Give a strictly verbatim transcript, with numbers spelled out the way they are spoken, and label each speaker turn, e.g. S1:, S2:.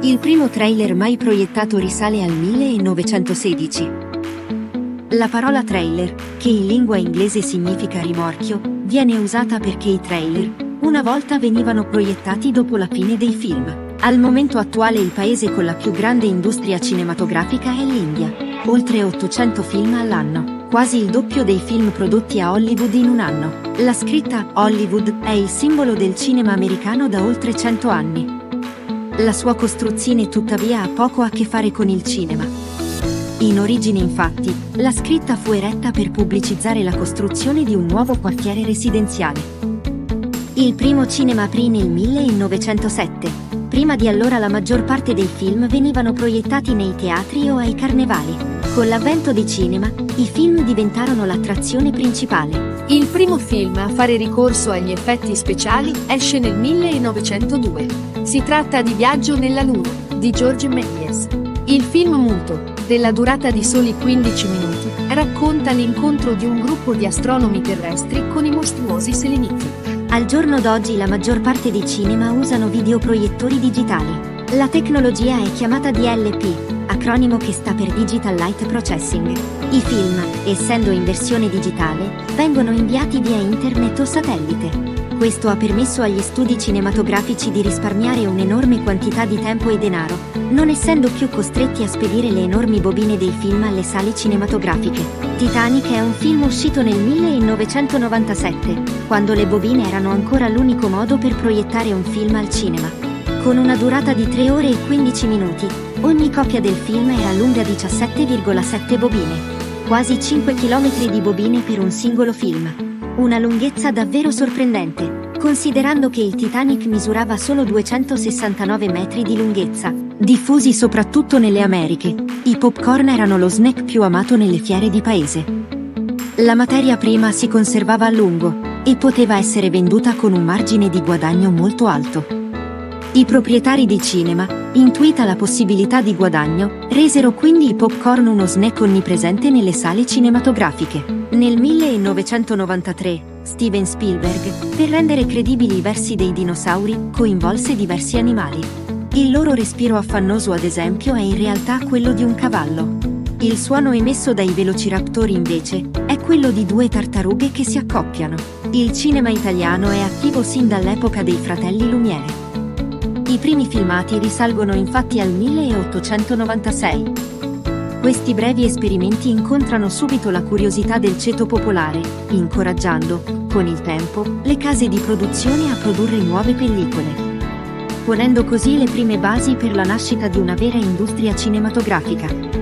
S1: Il primo trailer mai proiettato risale al millenovecentosedici. La parola trailer, che in lingua inglese significa rimorchio, viene usata perché i trailer, una volta venivano proiettati dopo la fine dei film. Al momento attuale il paese con la più grande industria cinematografica è l'India. Oltre ottocento film all'anno, quasi il doppio dei film prodotti a Hollywood in un anno. La scritta Hollywood è il simbolo del cinema americano da oltre cento anni. La sua costruzione tuttavia ha poco a che fare con il cinema. In origine infatti, la scritta fu eretta per pubblicizzare la costruzione di un nuovo quartiere residenziale. Il primo cinema aprì nel millenovecentosette. Prima di allora la maggior parte dei film venivano proiettati nei teatri o ai carnevali. Con l'avvento dei cinema, i film diventarono l'attrazione principale.
S2: Il primo film a fare ricorso agli effetti speciali esce nel millenovecentodue. Si tratta di Viaggio nella Luna, di George Méliès. Il film muto, della durata di soli quindici minuti, racconta l'incontro di un gruppo di astronomi terrestri con i mostruosi seleniti.
S1: Al giorno d'oggi la maggior parte dei cinema usano videoproiettori digitali. La tecnologia è chiamata D L P, acronimo che sta per Digital Light Processing. I film, essendo in versione digitale, vengono inviati via internet o satellite. Questo ha permesso agli studi cinematografici di risparmiare un'enorme quantità di tempo e denaro, non essendo più costretti a spedire le enormi bobine dei film alle sale cinematografiche. Titanic è un film uscito nel millenovecentonovantasette, quando le bobine erano ancora l'unico modo per proiettare un film al cinema. Con una durata di tre ore e quindici minuti, ogni copia del film era lunga diciassette virgola sette bobine. Quasi cinque chilometri di bobine per un singolo film. Una lunghezza davvero sorprendente, considerando che il Titanic misurava solo duecentosessantanove metri di lunghezza. Diffusi soprattutto nelle Americhe, i popcorn erano lo snack più amato nelle fiere di paese. La materia prima si conservava a lungo e poteva essere venduta con un margine di guadagno molto alto. I proprietari di cinema, intuita la possibilità di guadagno, resero quindi i popcorn uno snack onnipresente nelle sale cinematografiche. Nel millenovecentonovantatré, Steven Spielberg, per rendere credibili i versi dei dinosauri, coinvolse diversi animali. Il loro respiro affannoso, ad esempio, è in realtà quello di un cavallo. Il suono emesso dai velociraptori, invece, è quello di due tartarughe che si accoppiano. Il cinema italiano è attivo sin dall'epoca dei fratelli Lumière. I primi filmati risalgono infatti al milleottocentonovantasei. Questi brevi esperimenti incontrano subito la curiosità del ceto popolare, incoraggiando, con il tempo, le case di produzione a produrre nuove pellicole, ponendo così le prime basi per la nascita di una vera industria cinematografica.